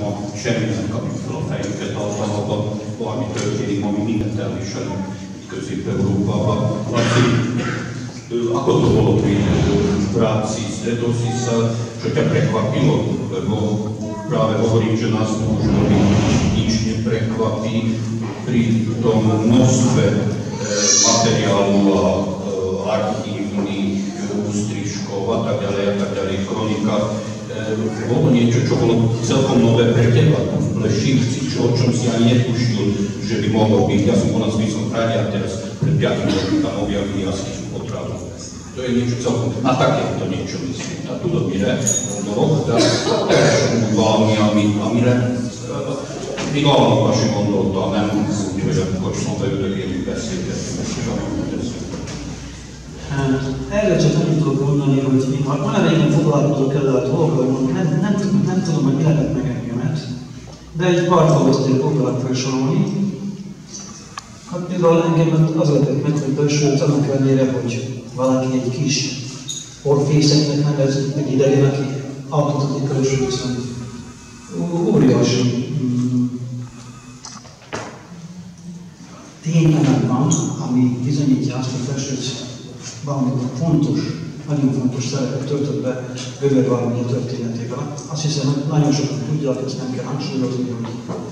ma semmi nem kapjuk fel a fejünket, abban valami történik, ami mindent elviselünk Közép-Európában. Ako to bolo pri práci s Redosisa, čo ťa prekvapilo? Lebo práve hovorím, že nás možno nič neprekvapí pri tom množstve materiálu a archívnych ústrižkov a tak ďalej, kronika. Bolo niečo, čo bolo celkom nové pre teba v Plešivci, o čom si ani netušil, že by mohlo byť. Ja som bol na Zvíznom hrade a teraz pred 5 rokom tam objavili jaskyňu potravu. To je niečo celkom, a takéto niečo myslím. A tu dobíre, no, da valami, amire mi valami gondoltam, nem úgy, hogy akkor sznopelődögélünk beszélgetünk, és amit teszünk. Erre csak annyit tudok mondani, hogy én már régen foglalkozok ezzel a dolgokkal, nem tudom, hogy mi lehet meg engemet, de egy pár dolgot azért foglalak felsorolni. Hát például engem az adott meg, hogy Pörsőt annak ellenére, hogy valaki egy kis orfészeknek nevez, egy idegen, aki alkotott egy Pörsőt, viszont óriási tényleg van, ami bizonyítja azt, hogy Pörsőt valamikor fontos, nagyon fontos szerepet töltött be Gödör vármegye történetében. Azt hiszem, hogy nagyon sokan tudják, ezt nem kell hangsúlyozni, hogy